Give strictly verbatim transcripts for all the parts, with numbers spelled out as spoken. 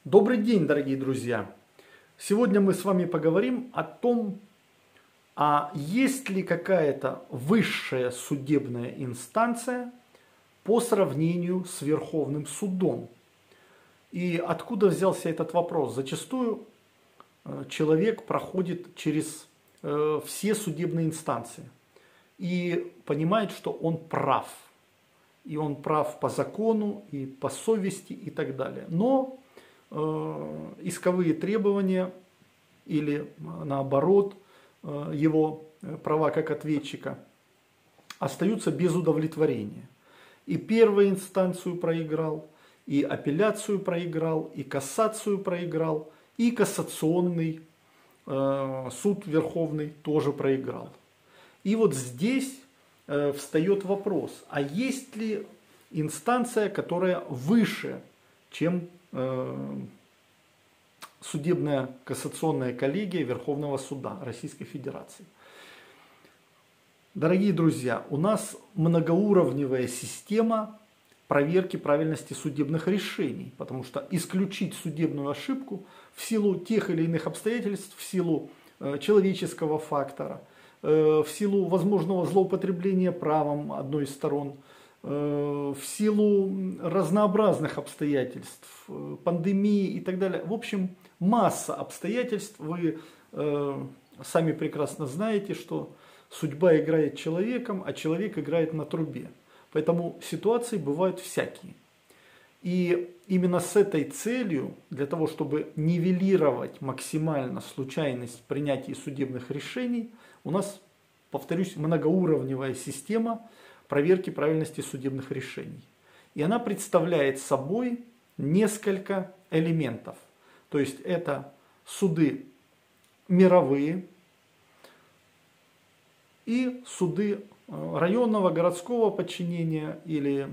Добрый день, дорогие друзья! Сегодня мы с вами поговорим о том, а есть ли какая-то высшая судебная инстанция по сравнению с Верховным судом. И откуда взялся этот вопрос? Зачастую э, человек проходит через э, все судебные инстанции и понимает, что он прав. И он прав по закону, и по совести, и так далее. Но э, исковые требования или наоборот э, его права как ответчика остаются без удовлетворения. И первую инстанцию проиграл, и апелляцию проиграл, и кассацию проиграл, и кассационный э, суд Верховный тоже проиграл. И вот здесь э, встает вопрос, а есть ли инстанция, которая выше, чем э, судебная кассационная коллегия Верховного суда Российской Федерации? Дорогие друзья, у нас многоуровневая система проверки правильности судебных решений, потому что исключить судебную ошибку в силу тех или иных обстоятельств, в силу э, человеческого фактора, э, в силу возможного злоупотребления правом одной из сторон, э, в силу разнообразных обстоятельств, э, пандемии и так далее. В общем, масса обстоятельств. Вы э, сами прекрасно знаете, что судьба играет человеком, а человек играет на трубе. Поэтому ситуации бывают всякие. И именно с этой целью, для того, чтобы нивелировать максимально случайность принятия судебных решений, у нас, повторюсь, многоуровневая система проверки правильности судебных решений. И она представляет собой несколько элементов. То есть это суды мировые и суды районного, городского подчинения или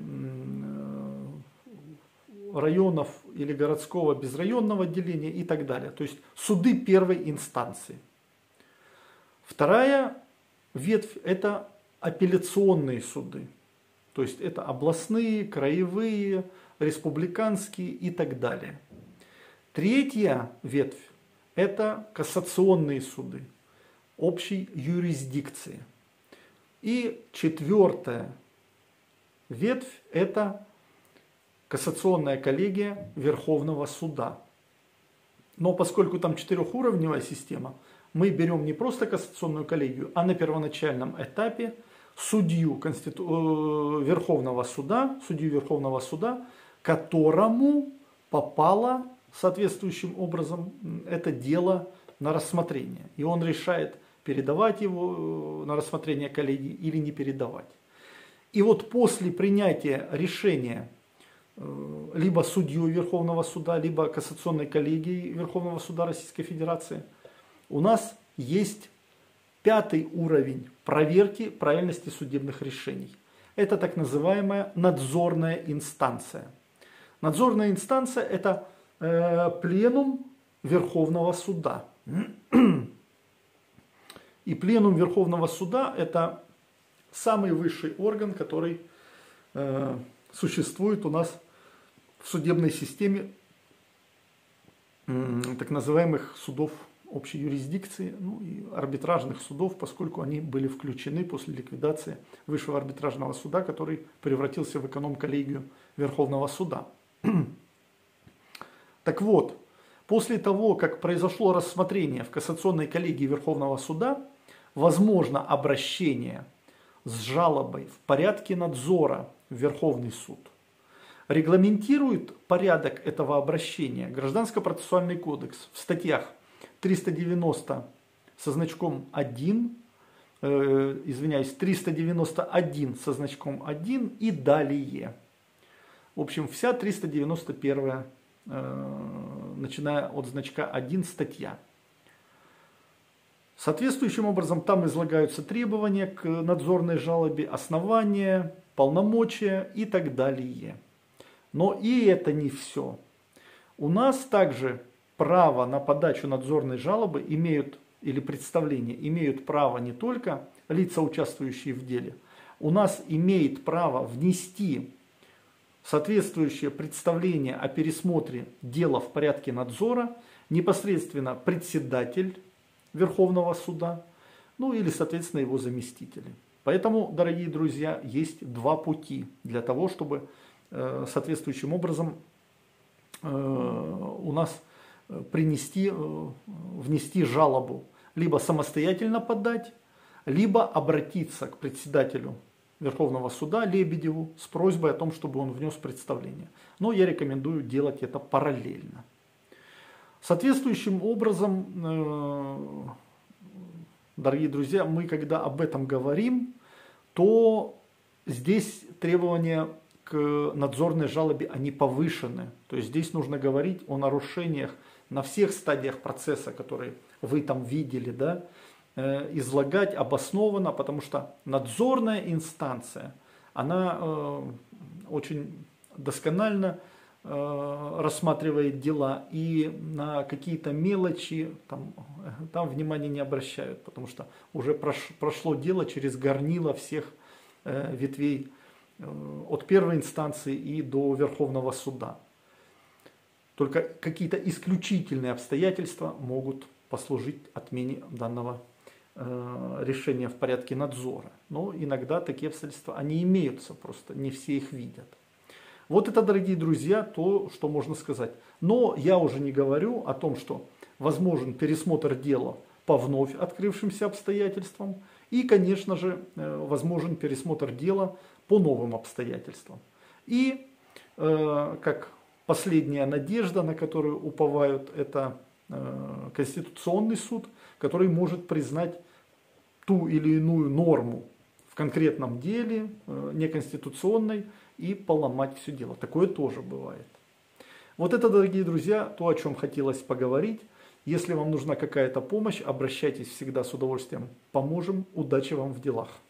районов или городского безрайонного отделения и так далее. То есть суды первой инстанции. Вторая ветвь – это апелляционные суды. То есть это областные, краевые, республиканские и так далее. Третья ветвь – это кассационные суды общей юрисдикции. И четвертая ветвь – это кассационная коллегия Верховного суда. Но поскольку там четырехуровневая система, мы берем не просто кассационную коллегию, а на первоначальном этапе судью Конститу... Верховного суда, судью Верховного суда, которому попало соответствующим образом это дело на рассмотрение. И он решает, передавать его на рассмотрение коллегии или не передавать. И вот после принятия решения либо судью Верховного суда, либо кассационной коллегии Верховного суда Российской Федерации, у нас есть пятый уровень проверки правильности судебных решений. Это так называемая надзорная инстанция. Надзорная инстанция – это э, пленум Верховного суда. И пленум Верховного суда – это самый высший орган, который э, существует у нас в судебной системе э, так называемых судов общей юрисдикции, ну и арбитражных судов, поскольку они были включены после ликвидации Высшего арбитражного суда, который превратился в эконом-коллегию Верховного суда. Так вот, после того, как произошло рассмотрение в кассационной коллегии Верховного суда, возможно обращение с жалобой в порядке надзора в Верховный суд. Регламентирует порядок этого обращения Гражданско-процессуальный кодекс в статьях триста девяносто со значком один, э, извиняюсь, триста девяносто один со значком один и далее. В общем, вся триста девяносто первая, э, начиная от значка один, статья. Соответствующим образом там излагаются требования к надзорной жалобе, основания, полномочия и так далее. Но и это не все. У нас также право на подачу надзорной жалобы имеют, или представление, имеют право не только лица, участвующие в деле. У нас имеет право внести соответствующее представление о пересмотре дела в порядке надзора непосредственно председатель Верховного суда, ну или, соответственно, его заместители. Поэтому, дорогие друзья, есть два пути для того, чтобы э, соответствующим образом э, у нас принести, э, внести жалобу. Либо самостоятельно подать, либо обратиться к председателю Верховного суда Лебедеву с просьбой о том, чтобы он внес представление. Но я рекомендую делать это параллельно. Соответствующим образом, э, дорогие друзья, мы когда об этом говорим, то здесь требования к надзорной жалобе, они повышены. То есть здесь нужно говорить о нарушениях на всех стадиях процесса, которые вы там видели, да, э, излагать обоснованно, потому что надзорная инстанция, она э, очень досконально э, рассматривает дела и на какие-то мелочи там, там внимания не обращают, потому что уже прош, прошло дело через горнило всех э, ветвей э, от первой инстанции и до Верховного суда. Только какие-то исключительные обстоятельства могут послужить отмене данного э, решения в порядке надзора. Но иногда такие обстоятельства, они имеются, просто не все их видят. Вот это, дорогие друзья, то, что можно сказать. Но я уже не говорю о том, что возможен пересмотр дела по вновь открывшимся обстоятельствам. И, конечно же, э, возможен пересмотр дела по новым обстоятельствам. И, э, как последняя надежда, на которую уповают, это э, Конституционный суд, который может признать ту или иную норму в конкретном деле э, неконституционной и поломать все дело. Такое тоже бывает. Вот это, дорогие друзья, то, о чем хотелось поговорить. Если вам нужна какая-то помощь, обращайтесь, всегда с удовольствием поможем. Удачи вам в делах.